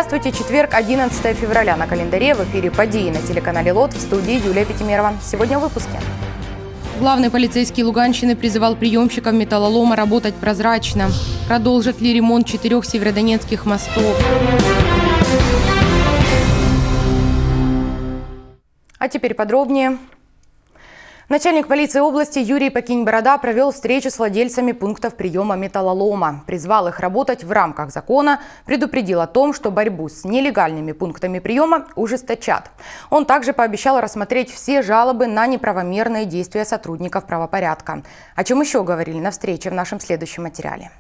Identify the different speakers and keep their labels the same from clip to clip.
Speaker 1: Здравствуйте, четверг, 11 февраля на календаре. В эфире «Подии» на телеканале ЛОТ, в студии Юлия Петимерова. Сегодня в выпуске. Главный полицейский Луганщины призывал приемщиков металлолома работать прозрачно. Продолжит ли ремонт 4 северодонецких мостов? А теперь подробнее. Начальник полиции области Юрий Покинь-Борода провел встречу с владельцами пунктов приема металлолома. Призвал их работать в рамках закона, предупредил о том, что борьбу с нелегальными пунктами приема ужесточат. Он также пообещал рассмотреть все жалобы на неправомерные действия сотрудников правопорядка. О чем еще говорили на встрече в нашем следующем материале.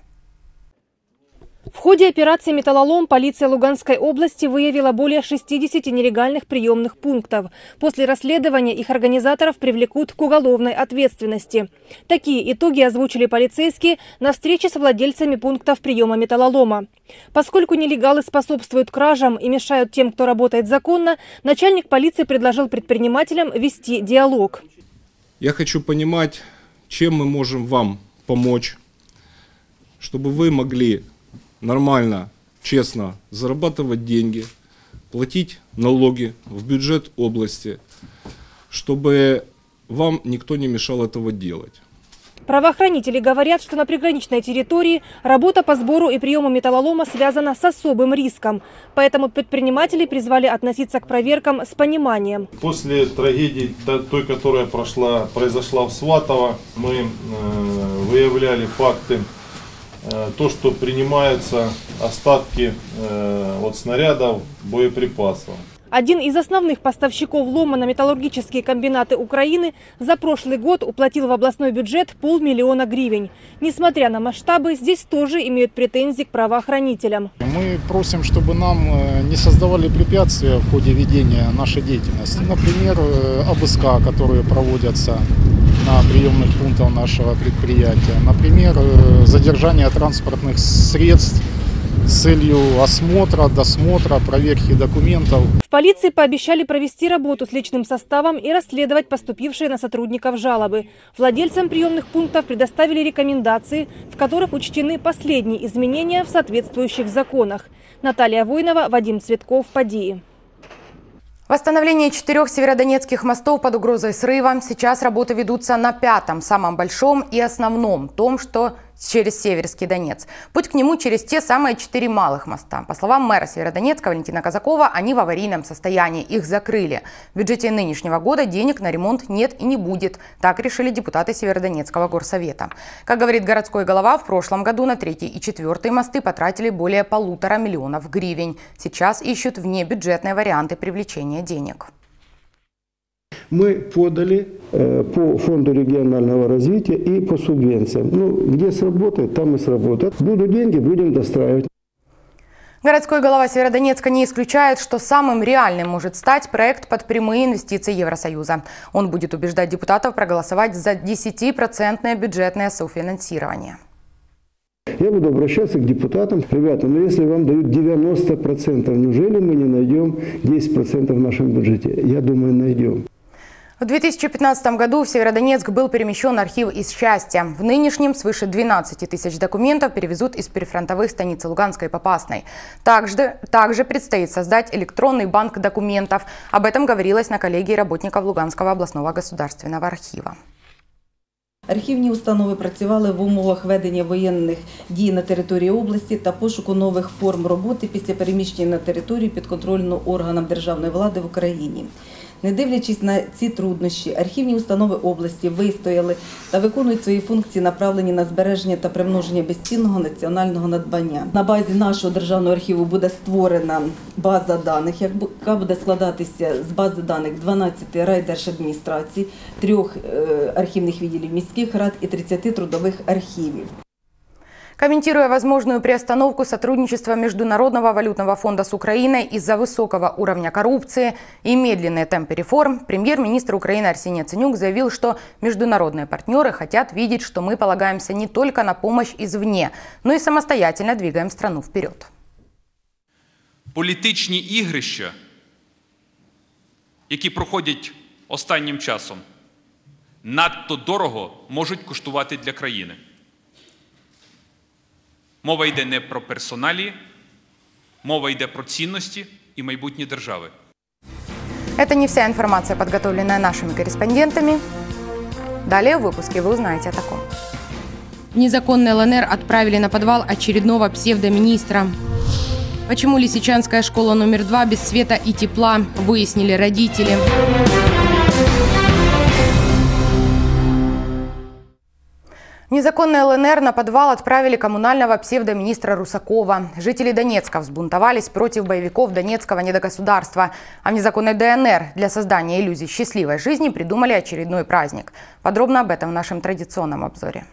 Speaker 2: В ходе операции «Металлолом» полиция Луганской области выявила более 60 нелегальных приемных пунктов. После расследования их организаторов привлекут к уголовной ответственности. Такие итоги озвучили полицейские на встрече с владельцами пунктов приема металлолома. Поскольку нелегалы способствуют кражам и мешают тем, кто работает законно, начальник полиции предложил предпринимателям вести диалог.
Speaker 3: Я хочу понимать, чем мы можем вам помочь, чтобы вы могли нормально, честно зарабатывать деньги, платить налоги в бюджет области, чтобы вам никто не мешал этого делать.
Speaker 2: Правоохранители говорят, что на приграничной территории работа по сбору и приему металлолома связана с особым риском. Поэтому предприниматели призвали относиться к проверкам с пониманием.
Speaker 4: После трагедии, той, которая произошла в Сватово, мы выявляли факты. То, что принимаются остатки от снарядов, боеприпасов.
Speaker 2: Один из основных поставщиков лома на металлургические комбинаты Украины за прошлый год уплатил в областной бюджет 500 000 гривен. Несмотря на масштабы, здесь тоже имеют претензии к правоохранителям.
Speaker 5: Мы просим, чтобы нам не создавали препятствия в ходе ведения нашей деятельности. Например, обыска, которые проводятся на приемных пунктах нашего предприятия. Например, задержание транспортных средств с целью осмотра, досмотра, проверки документов.
Speaker 2: В полиции пообещали провести работу с личным составом и расследовать поступившие на сотрудников жалобы. Владельцам приемных пунктов предоставили рекомендации, в которых учтены последние изменения в соответствующих законах. Наталья Войнова, Вадим Цветков, «Подии».
Speaker 1: Восстановление 4 северодонецких мостов под угрозой срыва. Сейчас работы ведутся на 5-м, самом большом и основном, том, что через Северский Донец. Путь к нему через те самые 4 малых моста. По словам мэра Северодонецка Валентина Казакова, они в аварийном состоянии, их закрыли. В бюджете нынешнего года денег на ремонт нет и не будет. Так решили депутаты Северодонецкого горсовета. Как говорит городской голова, в прошлом году на 3 и 4 мосты потратили более 1,5 миллиона гривен. Сейчас ищут внебюджетные варианты привлечения денег.
Speaker 6: Мы подали по фонду регионального развития и по субвенциям. Где сработает, там и сработает. Будут деньги, будем достраивать.
Speaker 1: Городской голова Северодонецка не исключает, что самым реальным может стать проект под прямые инвестиции Евросоюза. Он будет убеждать депутатов проголосовать за 10% бюджетное софинансирование.
Speaker 6: Я буду обращаться к депутатам. Ребята, если вам дают 90%, неужели мы не найдем 10% в нашем бюджете? Я думаю, найдем.
Speaker 1: В 2015 году в Северодонецк был перемещен архив из Счастья. В нынешнем свыше 12 тысяч документов перевезут из прифронтовых станиц Луганской и Попасной. Также предстоит создать электронный банк документов. Об этом говорилось на коллегии работников Луганского областного государственного архива.
Speaker 7: Архівні установи працювали в умовах ведення воєнних дій на території області та пошуку нових форм роботи після переміщення на територію підконтрольну органам державної влади в Україні. Не дивлячись на ці труднощі, архівні установи області вистояли та виконують свої функції, направлені на збереження та примноження безцінного національного надбання. На базі нашого державного архіву буде створена база даних, яка буде складатися з бази даних 12 райдержадміністрацій, 3 архівних відділів міських рад і 30 трудових архівів.
Speaker 1: Комментируя возможную приостановку сотрудничества Международного валютного фонда с Украиной из-за высокого уровня коррупции и медленные темпы реформ, премьер-министр Украины Арсений Яценюк заявил, что международные партнеры хотят видеть, что мы полагаемся не только на помощь извне, но и самостоятельно двигаем страну вперед.
Speaker 8: Політичні ігрища, які проходять останнім часом, надто дорого можуть коштувати для країни. Мова йде не про персоналі, Мова йде про цінності і майбутнє держави.
Speaker 1: Это не вся информация, подготовленная нашими корреспондентами. Далее в выпуске вы узнаете о таком. Незаконный ЛНР отправили на подвал очередного псевдоминистра. Почему Лисичанская школа номер 2 без света и тепла, выяснили родители. Незаконный ЛНР на подвал отправили коммунального псевдоминистра Русакова. Жители Донецка взбунтовались против боевиков Донецкого недогосударства. А в незаконной ДНР для создания иллюзий счастливой жизни придумали очередной праздник. Подробно об этом в нашем традиционном обзоре.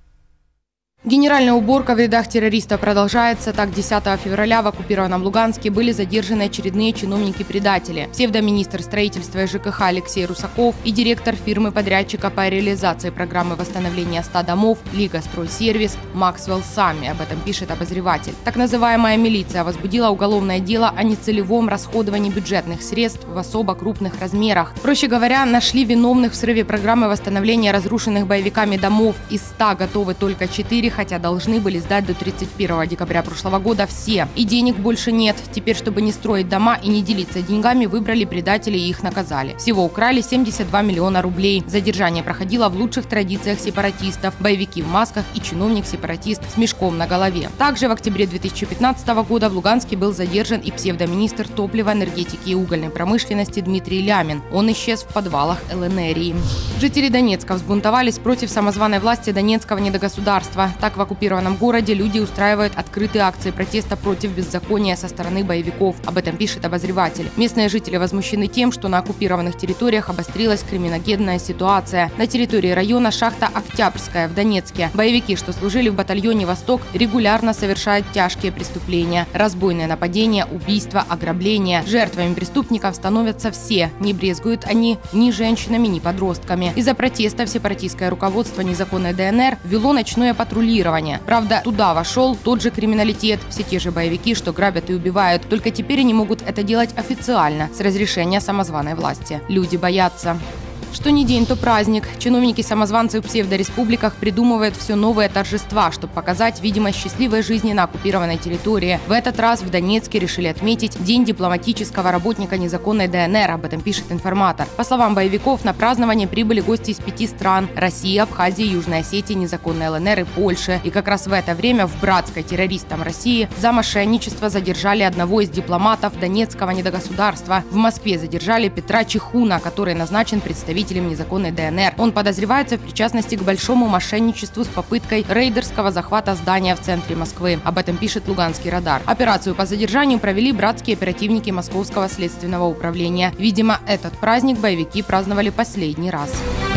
Speaker 1: Генеральная уборка в рядах террористов продолжается. Так, 10 февраля в оккупированном Луганске были задержаны очередные чиновники-предатели. Псевдоминистр строительства и ЖКХ Алексей Русаков и директор фирмы-подрядчика по реализации программы восстановления 100 домов «Лига Стройсервис» Максвелл Сами. Об этом пишет обозреватель. Так называемая милиция возбудила уголовное дело о нецелевом расходовании бюджетных средств в особо крупных размерах. Проще говоря, нашли виновных в срыве программы восстановления разрушенных боевиками домов. Из 100 готовы только 4, хотя должны были сдать до 31 декабря прошлого года все. И денег больше нет. Теперь, чтобы не строить дома и не делиться деньгами, выбрали предателей и их наказали. Всего украли 72 миллиона рублей. Задержание проходило в лучших традициях сепаратистов. Боевики в масках и чиновник-сепаратист с мешком на голове. Также в октябре 2015 года в Луганске был задержан и псевдоминистр топлива, энергетики и угольной промышленности Дмитрий Лямин. Он исчез в подвалах ЛНРии. Жители Донецка взбунтовались против самозваной власти Донецкого недогосударства. Так, в оккупированном городе люди устраивают открытые акции протеста против беззакония со стороны боевиков. Об этом пишет обозреватель. Местные жители возмущены тем, что на оккупированных территориях обострилась криминогенная ситуация. На территории района шахта Октябрьская в Донецке. Боевики, что служили в батальоне «Восток», регулярно совершают тяжкие преступления. Разбойные нападения, убийства, ограбления. Жертвами преступников становятся все. Не брезгуют они ни женщинами, ни подростками. Из-за протестов сепаратистское руководство незаконной ДНР ввело ночное патрулирование. Правда, туда вошел тот же криминалитет, все те же боевики, что грабят и убивают. Только теперь они могут это делать официально, с разрешения самозваной власти. Люди боятся. Что ни день, то праздник. Чиновники-самозванцы в псевдореспубликах придумывают все новые торжества, чтобы показать видимость счастливой жизни на оккупированной территории. В этот раз в Донецке решили отметить День дипломатического работника незаконной ДНР. Об этом пишет информатор. По словам боевиков, на празднование прибыли гости из 5 стран – России, Абхазии, Южной Осетии, незаконной ЛНР и Польши. И как раз в это время в братской террористам России за мошенничество задержали одного из дипломатов Донецкого недогосударства. В Москве задержали Петра Чехуна, который назначен представителем незаконной ДНР. Он подозревается в причастности к большому мошенничеству с попыткой рейдерского захвата здания в центре Москвы. Об этом пишет Луганский радар. Операцию по задержанию провели братские оперативники Московского следственного управления. Видимо, этот праздник боевики праздновали последний раз.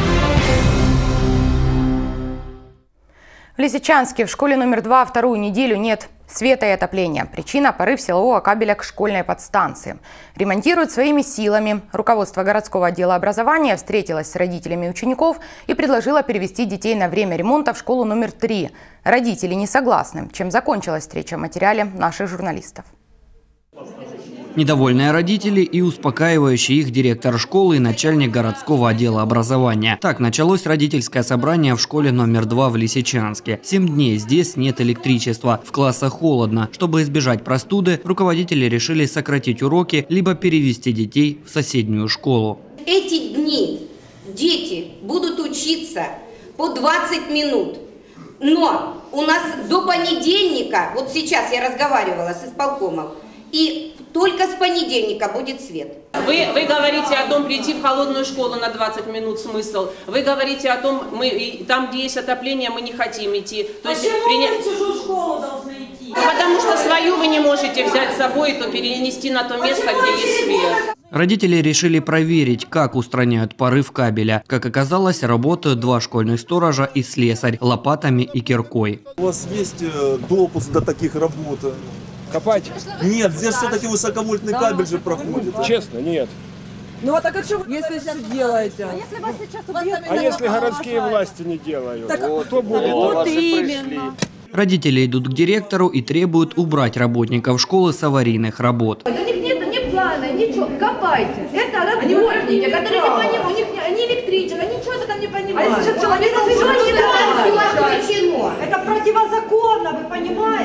Speaker 1: В Лисичанске в школе номер 2 вторую неделю нет света и отопления. Причина – порыв силового кабеля к школьной подстанции. Ремонтируют своими силами. Руководство городского отдела образования встретилось с родителями учеников и предложило перевести детей на время ремонта в школу номер 3. Родители не согласны. Чем закончилась встреча, в материале наших журналистов.
Speaker 9: Недовольные родители и успокаивающий их директор школы и начальник городского отдела образования. Так началось родительское собрание в школе номер 2 в Лисичанске. 7 дней здесь нет электричества, в классах холодно. Чтобы избежать простуды, руководители решили сократить уроки, либо перевести детей в соседнюю школу.
Speaker 10: Эти дни дети будут учиться по 20 минут. Но у нас до понедельника, вот сейчас я разговаривала с исполкомом, и только с понедельника будет свет.
Speaker 11: Вы говорите о том, прийти в холодную школу на 20 минут смысл. Вы говорите о том, там, где есть отопление, мы не хотим идти. То есть
Speaker 12: в чужую школу должны идти?
Speaker 11: Потому что свою вы не можете взять с собой и то перенести на то место, где есть свет.
Speaker 9: Родители решили проверить, как устраняют порыв кабеля. Как оказалось, работают 2 школьных сторожа и слесарь лопатами и киркой.
Speaker 13: У вас есть допуск до таких работ?
Speaker 14: Копать?
Speaker 13: Нет, здесь все-таки высоковольтный кабель же проходит.
Speaker 14: Честно, нет.
Speaker 12: Ну а так а что вы если сейчас делаете?
Speaker 14: А если вас сейчас убьют? А если городские власти не делают?
Speaker 12: Так,
Speaker 14: кто будет?
Speaker 12: Вот именно.
Speaker 9: Родители идут к директору и требуют убрать работников школы с аварийных работ.
Speaker 15: У них нет ни плана, ничего. Копайте. Это работники, которые не понимают, у них они электричество, они ничего там не понимают.
Speaker 12: А сейчас человек это противозаконно, вы понимаете?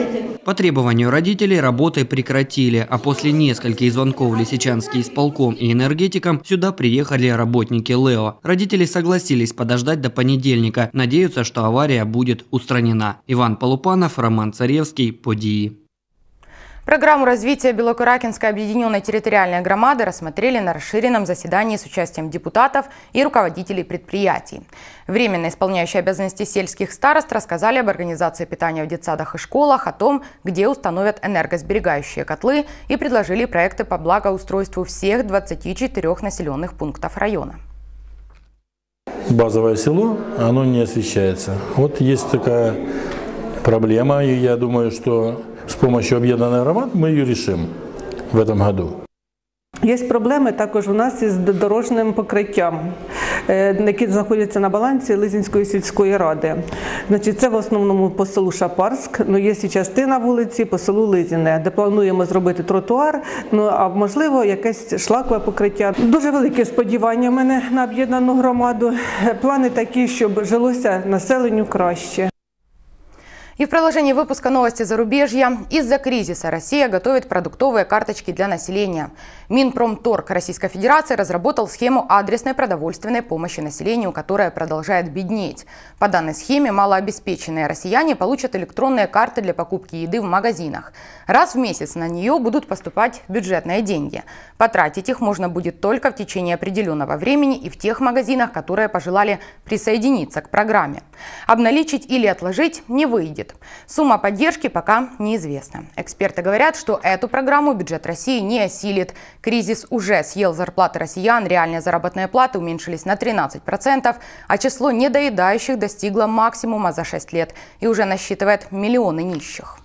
Speaker 9: По требованию родителей работы прекратили, а после нескольких звонков Лисичанский исполком и энергетикам сюда приехали работники ЛЭО. Родители согласились подождать до понедельника, надеются, что авария будет устранена. Иван Полупанов, Роман Царевский, Подии.
Speaker 1: Программу развития Белокуракинской объединенной территориальной громады рассмотрели на расширенном заседании с участием депутатов и руководителей предприятий. Временно исполняющие обязанности сельских старост рассказали об организации питания в детсадах и школах, о том, где установят энергосберегающие котлы, и предложили проекты по благоустройству всех 24 населенных пунктов района.
Speaker 16: Базовое село, оно не освещается. Вот есть такая проблема, и я думаю, что с помощью об'єднаних громад ми її рішимо в этом году.
Speaker 17: Є проблеми також у нас із дорожнім покриттям, які знаходяться на балансі Лизинської сільської ради. Значить, це в основному по селу Шапарськ, але є і частина вулиці по селу Лизине, де плануємо зробити тротуар, а можливо якесь шлакове покриття. Дуже велике сподівання в мене на об'єднану громаду. Плани такі, щоб жилося населенню краще.
Speaker 1: И в продолжении выпуска новости зарубежья. Из-за кризиса Россия готовит продуктовые карточки для населения. Минпромторг Российской Федерации разработал схему адресной продовольственной помощи населению, которая продолжает беднеть. По данной схеме малообеспеченные россияне получат электронные карты для покупки еды в магазинах. Раз в месяц на нее будут поступать бюджетные деньги. Потратить их можно будет только в течение определенного времени и в тех магазинах, которые пожелали присоединиться к программе. Обналичить или отложить не выйдет. Сумма поддержки пока неизвестна. Эксперты говорят, что эту программу бюджет России не осилит. Кризис уже съел зарплаты россиян, реальные заработные платы уменьшились на 13%, а число недоедающих достигло максимума за 6 лет и уже насчитывает миллионы нищих.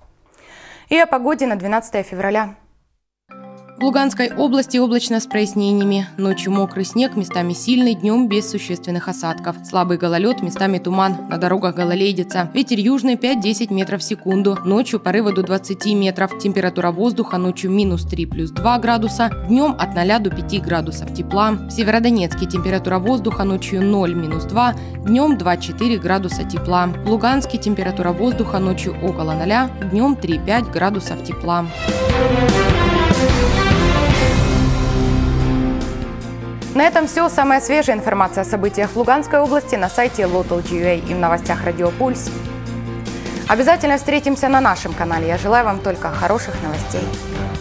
Speaker 1: И о погоде на 12 февраля. В Луганской области облачно с прояснениями. Ночью мокрый снег, местами сильный, днем без существенных осадков. Слабый гололед, местами туман. На дорогах гололедица. Ветер южный 5-10 метров в секунду. Ночью порывы до 20 метров. Температура воздуха ночью -3 плюс 2 градуса. Днем от 0 до 5 градусов тепла. В Северодонецке температура воздуха ночью 0-2. Днем 2-4 градуса тепла. В Луганске температура воздуха ночью около 0. Днем 3-5 градусов тепла. На этом все. Самая свежая информация о событиях в Луганской области на сайте Local.ua и в новостях Радио Пульс. Обязательно встретимся на нашем канале. Я желаю вам только хороших новостей.